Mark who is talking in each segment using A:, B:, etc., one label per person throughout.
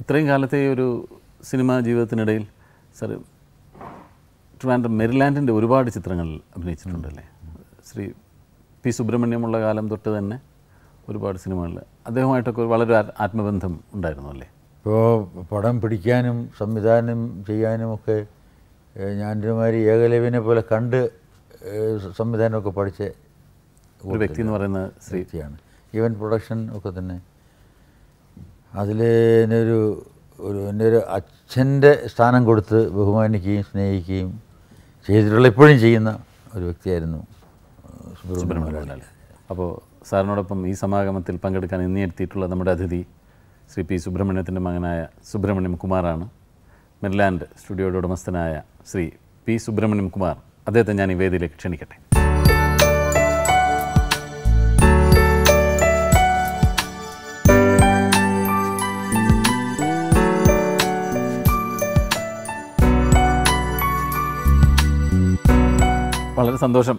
A: ഇത്രയും കാലത്തെ ഒരു സിനിമാ ജീവിതത്തിനിടയിൽ സർ ട്രിവാൻഡ്രം മെരിലാൻഡിൻ്റെ ഒരുപാട് ചിത്രങ്ങളിൽ അഭിനയിച്ചിട്ടുണ്ടല്ലേ? ശ്രീ പി സുബ്രഹ്മണ്യമുള്ള കാലം തൊട്ട് തന്നെ ഒരുപാട് സിനിമകളിൽ അദ്ദേഹമായിട്ടൊക്കെ വളരെ ആത്മബന്ധം ഉണ്ടായിരുന്നു അല്ലേ?
B: ഇപ്പോൾ പടം പിടിക്കാനും സംവിധാനം ചെയ്യാനുമൊക്കെ ഞാൻ ഒരുമാതിരി ഏകലവ്യനെ പോലെ കണ്ട് സംവിധാനമൊക്കെ പഠിച്ച
A: ഒരു വ്യക്തി എന്ന് പറയുന്ന
B: വ്യക്തിയാണ്. ഈവൻ പ്രൊഡക്ഷൻ ഒക്കെ തന്നെ അതിൽ എൻ്റെ ഒരു അച്ഛൻ്റെ സ്ഥാനം കൊടുത്ത് ബഹുമാനിക്കുകയും സ്നേഹിക്കുകയും ചെയ്തിട്ടുള്ള ഇപ്പോഴും ചെയ്യുന്ന ഒരു വ്യക്തിയായിരുന്നു സുബ്രഹ്മണ്യം.
A: അപ്പോൾ സാറിനോടൊപ്പം ഈ സമാഗമത്തിൽ പങ്കെടുക്കാൻ എത്തിയിട്ടുള്ള നമ്മുടെ അതിഥി ശ്രീ പി സുബ്രഹ്മണ്യത്തിൻ്റെ മകനായ സുബ്രഹ്മണ്യം കുമാറാണ്. മെരിലാൻഡ് സ്റ്റുഡിയോയുടെ ഉടമസ്ഥനായ ശ്രീ പി സുബ്രഹ്മണ്യം കുമാർ, അദ്ദേഹത്തെ ഞാൻ ഈ വേദിയിലേക്ക് ക്ഷണിക്കട്ടെ. വളരെ സന്തോഷം.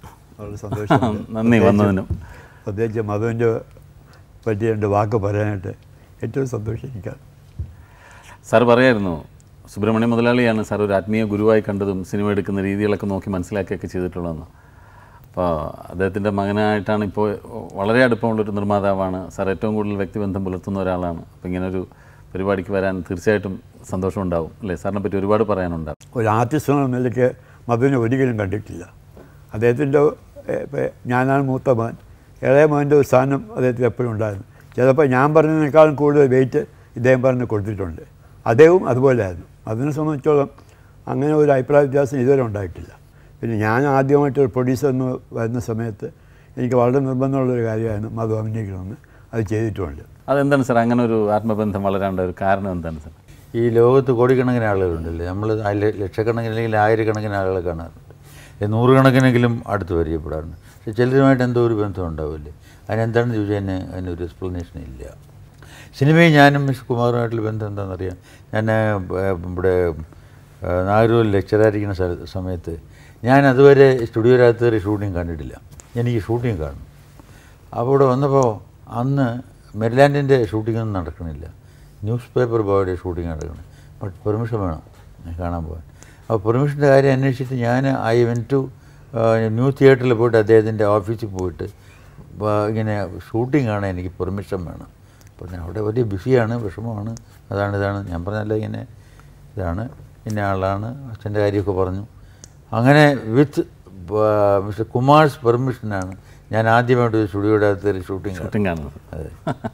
A: നന്ദി വന്നതിനും.
C: പ്രത്യേകിച്ച് മധുവിൻ്റെ പറ്റി എൻ്റെ വാക്ക് പറയാനായിട്ട് ഏറ്റവും സന്തോഷിക്കാം.
A: സാർ പറയായിരുന്നു സുബ്രഹ്മണ്യ മുതലാളിയാണ് സാർ ഒരു ആത്മീയ ഗുരുവായി കണ്ടതും സിനിമ എടുക്കുന്ന രീതികളൊക്കെ നോക്കി മനസ്സിലാക്കിയൊക്കെ ചെയ്തിട്ടുള്ളതെന്ന്. അപ്പോൾ അദ്ദേഹത്തിൻ്റെ മകനായിട്ടാണ് ഇപ്പോൾ വളരെ അടുപ്പമുള്ളൊരു നിർമ്മാതാവാണ് സാർ. ഏറ്റവും കൂടുതൽ വ്യക്തിബന്ധം പുലർത്തുന്ന ഒരാളാണ്. അപ്പോൾ ഇങ്ങനൊരു പരിപാടിക്ക് വരാൻ തീർച്ചയായിട്ടും സന്തോഷമുണ്ടാവും അല്ലേ? സാറിനെ പറ്റി ഒരുപാട് പറയാനുണ്ടാവും.
C: ഒരു ആർട്ടിസ്റ്റ് എന്ന നിലയ്ക്ക് മധുവിനെ ഒരിക്കലും കണ്ടിട്ടില്ല. അദ്ദേഹത്തിൻ്റെ ഞാനാണ് മൂത്ത മകൻ, ഇളയ മകൻ്റെ ഒരു സ്ഥാനം അദ്ദേഹത്തിന് എപ്പോഴും ഉണ്ടായിരുന്നു. ചിലപ്പോൾ ഞാൻ പറഞ്ഞതിനേക്കാളും കൂടുതൽ വെയിറ്റ് ഇദ്ദേഹം പറഞ്ഞ് കൊടുത്തിട്ടുണ്ട്. അദ്ദേഹവും അതുപോലെയായിരുന്നു. അതിനെ സംബന്ധിച്ചോളം അങ്ങനെ ഒരു അഭിപ്രായ വ്യത്യാസം ഇതുവരെ ഉണ്ടായിട്ടില്ല. പിന്നെ ഞാൻ ആദ്യമായിട്ടൊരു പ്രൊഡ്യൂസർ എന്ന് വരുന്ന സമയത്ത് എനിക്ക് വളരെ നിർബന്ധമുള്ളൊരു കാര്യമായിരുന്നു മധു അഭിനയിക്കണമെന്ന്. അത് ചെയ്തിട്ടുമുണ്ട്.
A: അതെന്താണ് സാർ അങ്ങനെ ഒരു ആത്മബന്ധം വളരാണ്ട ഒരു കാരണം എന്താണ് സാർ?
B: ഈ ലോകത്ത് കോടിക്കണക്കിന് ആളുകളുണ്ടല്ലേ, നമ്മൾ ലക്ഷക്കണക്കിന് അല്ലെങ്കിൽ ആയിരക്കണക്കിന് ആളുകളെ കാണാറുണ്ട്, നൂറുകണക്കിനെങ്കിലും അടുത്ത് പരിചയപ്പെടാറുണ്ട്. പക്ഷേ ചിലരുമായിട്ട് എന്തോ ഒരു ബന്ധം ഉണ്ടാവില്ലേ? അതിനെന്താണെന്ന് ചോദിച്ചാൽ അതിനൊരു എക്സ്പ്ലനേഷൻ ഇല്ല. സിനിമയിൽ ഞാനും മിസ് കുമാറുമായിട്ടുള്ള ബന്ധം എന്താണെന്നറിയാം. ഞാൻ ഇവിടെ നാഗരൂരിൽ ലെക്ചറായിരിക്കുന്ന സമയത്ത് ഞാൻ അതുവരെ സ്റ്റുഡിയോയിനകത്ത് കയറി ഷൂട്ടിങ് കണ്ടിട്ടില്ല. എനിക്ക് ഷൂട്ടിങ് കാണും. അപ്പോൾ ഇവിടെ വന്നപ്പോൾ അന്ന് മെരിലാൻഡിൻ്റെ ഷൂട്ടിങ്ങൊന്നും നടക്കണില്ല, ന്യൂസ് പേപ്പർ ബോയുടെ ഷൂട്ടിങ് നടക്കണം. ബട്ട് പെർമിഷൻ വേണം കാണാൻ പോകാൻ. അപ്പോൾ പെർമിഷൻ്റെ കാര്യം അന്വേഷിച്ചിട്ട് ഞാൻ വെന്റ് ടു ന്യൂ തിയേറ്ററിൽ പോയിട്ട് അദ്ദേഹത്തിൻ്റെ ഓഫീസിൽ പോയിട്ട് ഇങ്ങനെ ഷൂട്ടിംഗ് കാണാൻ എനിക്ക് പെർമിഷൻ വേണം. അപ്പോൾ ഞാൻ അവിടെ വലിയ ബിസിയാണ്, വിഷമമാണ്, ഇതാണ് ഞാൻ പറഞ്ഞല്ല, ഇങ്ങനെ ഇതാണ് ഇന്ന ആളാണ്, അച്ഛൻ്റെ കാര്യമൊക്കെ പറഞ്ഞു. അങ്ങനെ വിത്ത് മിസ്റ്റർ കുമാർസ് പെർമിഷനാണ് ഞാൻ ആദ്യമായിട്ട് സ്റ്റുഡിയോയുടെ അകത്ത് ഷൂട്ടിംഗ്
A: കാണുന്നത്. അതെ,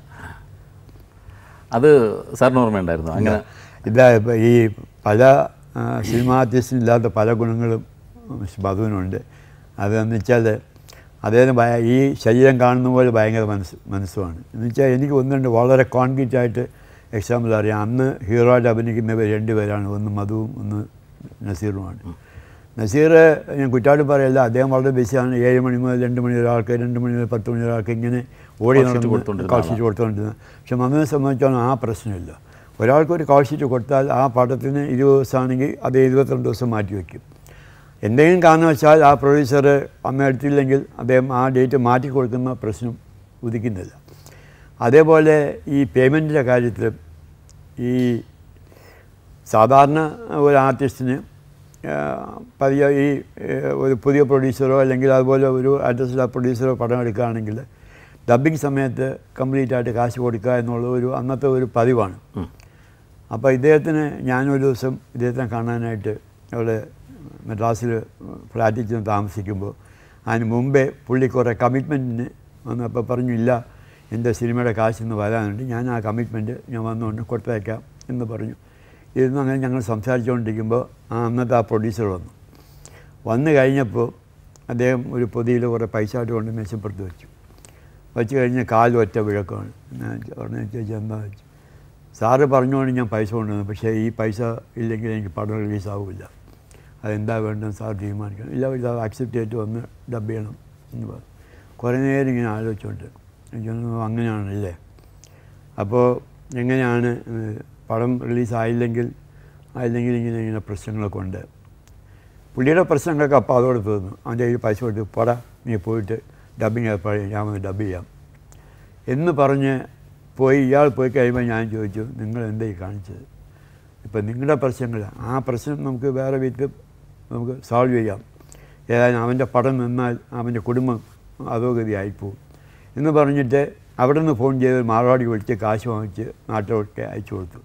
A: അത് സാറിന് ഓർമ്മയുണ്ടായിരുന്നു? അങ്ങനെ
C: ഇല്ല, ഇപ്പോൾ ഈ പല സിനിമ ആർട്ടിസ്റ്റിന് ഇല്ലാത്ത പല ഗുണങ്ങളും മധുവിനുണ്ട്. അതെന്ന് വെച്ചാൽ അദ്ദേഹം ഈ ശരീരം കാണുന്ന പോലെ ഭയങ്കര മനസ്സുമാണ്. എന്ന് വെച്ചാൽ എനിക്ക് ഒന്നുണ്ട് വളരെ കോൺക്രീറ്റ് ആയിട്ട് എക്സാമ്പിൾ അറിയാം. അന്ന് ഹീറോ ആയിട്ട് അഭിനയിക്കുന്നവർ രണ്ടുപേരാണ്, ഒന്ന് മധുവും ഒന്ന് നസീറുമാണ്. നസീർ ഞാൻ കുറ്റാട് പറയല്ല, അദ്ദേഹം വളരെ ബിസിയാണ്. 7 മണി മുതൽ 2 മണി ഒരാൾക്ക്, 2 മണി മുതൽ 10 മണി ഒരാൾക്ക് ഇങ്ങനെ ഓടി നടന്ന് കോൾ ഷീറ്റ് കൊടുത്തുകൊണ്ടിരുന്നത്. പക്ഷെ മധുവിനെ സംബന്ധിച്ചോളം ആ പ്രശ്നമില്ല. ഒരാൾക്കൊരു കോൾ ഷീറ്റ് കൊടുത്താൽ ആ പടത്തിന് 20 ദിവസമാണെങ്കിൽ അത് 22 ദിവസം മാറ്റി വയ്ക്കും. എന്തെങ്കിലും കാരണം വെച്ചാൽ ആ പ്രൊഡ്യൂസർ അമ്മ എടുത്തില്ലെങ്കിൽ അദ്ദേഹം ആ ഡേറ്റ് മാറ്റി കൊടുക്കുന്ന പ്രശ്നം ഉദിക്കുന്നില്ല. അതേപോലെ ഈ പേയ്മെൻറ്റിൻ്റെ കാര്യത്തിൽ ഈ സാധാരണ ഒരു ആർട്ടിസ്റ്റിന് ഈ ഒരു പുതിയ പ്രൊഡ്യൂസറോ അല്ലെങ്കിൽ അതുപോലെ ഒരു അഡ്രസ്സിൽ ആ പ്രൊഡ്യൂസറോ പടം എടുക്കുകയാണെങ്കിൽ ഡബ്ബിങ് സമയത്ത് കംപ്ലീറ്റ് ആയിട്ട് കാശ് കൊടുക്കുക എന്നുള്ള ഒരു അന്നത്തെ ഒരു പതിവാണ്. അപ്പോൾ ഇദ്ദേഹത്തിന് ഞാനൊരു ദിവസം ഇദ്ദേഹത്തിനെ കാണാനായിട്ട് അവിടെ മദ്രാസിൽ ഫ്ലാറ്റിൽ ചെന്ന് താമസിക്കുമ്പോൾ അതിന് മുമ്പേ പുള്ളി കുറേ കമ്മിറ്റ്മെൻറ്റിന് വന്നപ്പോൾ പറഞ്ഞു, ഇല്ല എൻ്റെ സിനിമയുടെ കാശിന്ന് വരാനുണ്ട്, ഞാൻ ആ കമ്മിറ്റ്മെൻറ്റ് ഞാൻ വന്നുകൊണ്ട് കൊടുത്തേക്കാം എന്ന് പറഞ്ഞു. ഇരുന്ന് അങ്ങനെ ഞങ്ങൾ സംസാരിച്ചുകൊണ്ടിരിക്കുമ്പോൾ അന്നത്തെ ആ പ്രൊഡ്യൂസർ വന്നു കഴിഞ്ഞപ്പോൾ അദ്ദേഹം ഒരു പൊതിയിൽ കുറേ പൈസ ആയിട്ട് കൊണ്ട് മേശപ്പുറത്ത് വെച്ച് കഴിഞ്ഞ് കാലും ഒറ്റ വിഴക്കമാണ്. ഞാൻ ഉടനെ ചോദിച്ചാൽ എന്താ വെച്ചു, സാറ് പറഞ്ഞുകൊണ്ട് ഞാൻ പൈസ കൊണ്ടുവന്നു, പക്ഷേ ഈ പൈസ ഇല്ലെങ്കിൽ എനിക്ക് പടം റിലീസാവില്ല, അതെന്താ വേണ്ടത് സാർ തീരുമാനിക്കണം. ഇല്ല, ഇത് അക്സെപ്റ്റ് ചെയ്തിട്ട് വന്ന് ഡബ് ചെയ്യണം എന്ന് പറഞ്ഞു. കുറേ നേരം ഇങ്ങനെ ആലോചിച്ചുകൊണ്ട് അങ്ങനെയാണല്ലേ, അപ്പോൾ എങ്ങനെയാണ് പടം റിലീസായില്ലെങ്കിൽ ഇങ്ങനെ പ്രശ്നങ്ങളൊക്കെ ഉണ്ട്. പുള്ളിയുടെ പ്രശ്നങ്ങളൊക്കെ അപ്പോൾ അതോടെ തീർന്നു. അവൻ്റെ കയ്യിൽ പൈസ കൊടുത്ത് പട നീ പോയിട്ട് ഡബ്ബിങ് ഏർപ്പാട് ഞാൻ വന്ന് ഡബ് ചെയ്യാം എന്ന് പറഞ്ഞ് ഇയാൾ പോയി കഴിയുമ്പോൾ ഞാൻ ചോദിച്ചു, നിങ്ങൾ എന്തായി കാണിച്ചത്? ഇപ്പം നിങ്ങളുടെ പ്രശ്നങ്ങൾ, ആ പ്രശ്നം നമുക്ക് വേറെ വിധത്തിൽ നമുക്ക് സോൾവ് ചെയ്യാം. ഏതായാലും അവൻ്റെ പടം നിന്നാൽ അവൻ്റെ കുടുംബം അധോഗതിയായിപ്പോവും എന്ന് പറഞ്ഞിട്ട് അവിടെ നിന്ന് ഫോൺ ചെയ്ത് മാർവാടി വിളിച്ച് കാശ് വാങ്ങിച്ച് നാട്ടിലൊക്കെ അയച്ചു കൊടുത്തു.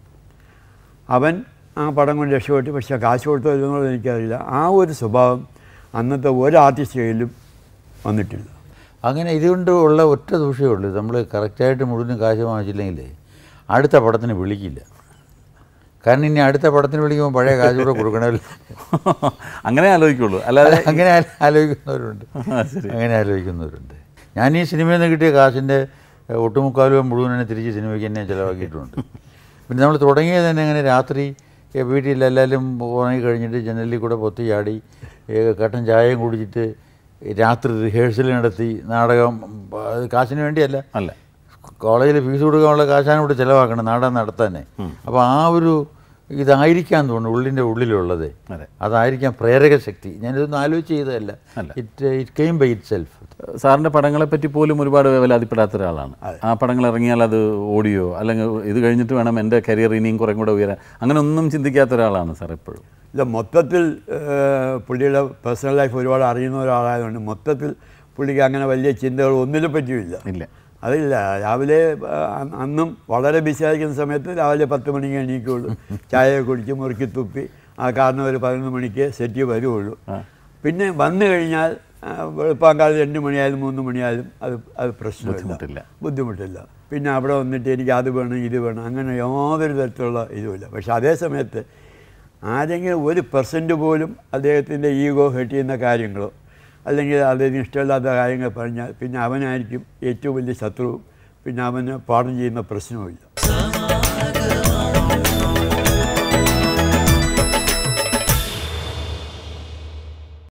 C: അവൻ ആ പടം കൊണ്ട് രക്ഷപ്പെട്ടു. പക്ഷേ കാശ് കൊടുത്തോ എന്നുള്ളത് എനിക്കറിയില്ല. ആ ഒരു സ്വഭാവം അന്നത്തെ ഒരു ആർട്ടിസ്റ്റ് കയ്യിലും വന്നിട്ടില്ല.
B: അങ്ങനെ ഇതുകൊണ്ട് ഉള്ള ഒറ്റ ദൂഷ്യമേ ഉള്ളൂ, നമ്മൾ കറക്റ്റായിട്ട് മുഴുവൻ കാശ് വാങ്ങിച്ചില്ലെങ്കിൽ അടുത്ത പടത്തിന് വിളിക്കില്ല. കാരണം ഇനി അടുത്ത പടത്തിന് വിളിക്കുമ്പോൾ പഴയ കാശ് കൂടെ കൊടുക്കണമല്ലോ.
A: അങ്ങനെ ആലോചിക്കുള്ളൂ, അല്ലാതെ
B: അങ്ങനെ ആലോചിക്കുന്നവരുണ്ട്. അങ്ങനെ ആലോചിക്കുന്നവരുണ്ട്. ഞാൻ ഈ സിനിമയിൽ നിന്ന് കിട്ടിയ കാശിൻ്റെ ഒട്ടുമുക്കാലും മുഴുവൻ തന്നെ തിരിച്ച് സിനിമയ്ക്ക് തന്നെ ചിലവാക്കിയിട്ടുണ്ട്. പിന്നെ നമ്മൾ തുടങ്ങിയത് തന്നെ അങ്ങനെ രാത്രി വീട്ടിലെല്ലാവരും ഉറങ്ങി കഴിഞ്ഞിട്ട് ജനലിൽ കൂടെ പൊത്തി ചാടി കട്ടൻ ചായയും കുടിച്ചിട്ട് രാത്രി റിഹേഴ്സൽ നടത്തി നാടകം. കാശിന് വേണ്ടിയല്ല,
A: അല്ല,
B: കോളേജിൽ ഫീസ് കൊടുക്കാനുള്ള കാശാണ് ഇവിടെ ചിലവാക്കണം നാടകം നടത്താൻ. അപ്പോൾ ആ ഒരു ഇതായിരിക്കാൻ തോന്നുന്നു ഉള്ളിൻ്റെ ഉള്ളിലുള്ളത്. അതായിരിക്കാം പ്രേരക ശക്തി. ഞാനിതൊന്നും ആലോചിച്ച് ചെയ്തതല്ല, it came by itself.
A: സാറിൻ്റെ പടങ്ങളെപ്പറ്റി പോലും ഒരുപാട് വേവലാതിപ്പെടാത്ത ഒരാളാണ്. ആ പടങ്ങൾ ഇറങ്ങിയാൽ അത് ഓടിയോ അല്ലെങ്കിൽ ഇത് കഴിഞ്ഞിട്ട് വേണം എൻ്റെ കരിയർ ഇനിയും കുറേ കൂടെ ഉയരാൻ, അങ്ങനെ ഒന്നും ചിന്തിക്കാത്ത ഒരാളാണ് സാർ എപ്പോഴും.
C: ഇല്ല, മൊത്തത്തിൽ പുള്ളിയുടെ പേഴ്സണൽ ലൈഫ് ഒരുപാട് അറിയുന്ന ഒരാളായതുകൊണ്ട് മൊത്തത്തിൽ പുള്ളിക്ക് അങ്ങനെ വലിയ ചിന്തകൾ ഒന്നിനെ പറ്റിയില്ല. അതില്ല. രാവിലെ അന്നും വളരെ ബിസി ആയിരിക്കുന്ന സമയത്ത് രാവിലെ 10 മണിക്ക് എണീക്കുള്ളൂ, ചായ കുടിച്ച് മുറുക്കി തുപ്പി ആ കാരണം ഒരു 11 മണിക്ക് സെറ്റ് വരുള്ളൂ. പിന്നെ വന്നു കഴിഞ്ഞാൽ വെളുപ്പാങ്കാലത്ത് 2 മണിയായാലും 3 മണിയായാലും അത് പ്രശ്നമില്ല, ബുദ്ധിമുട്ടില്ല. പിന്നെ അവിടെ വന്നിട്ട് എനിക്ക് അത് വേണം ഇത് വേണം അങ്ങനെ യാതൊരു തരത്തിലുള്ള ഇതുമില്ല. പക്ഷെ അതേ സമയത്ത് ആരെങ്കിലും 1% പോലും അദ്ദേഹത്തിൻ്റെ ഈഗോ ഹെർട്ട് ചെയ്യുന്ന കാര്യങ്ങളോ അല്ലെങ്കിൽ അദ്ദേഹത്തിന് ഇഷ്ടമില്ലാത്ത കാര്യങ്ങൾ പറഞ്ഞാൽ പിന്നെ അവനായിരിക്കും ഏറ്റവും വലിയ ശത്രുവും. പിന്നെ അവന് പാഠം ചെയ്യുന്ന പ്രശ്നവുമില്ല.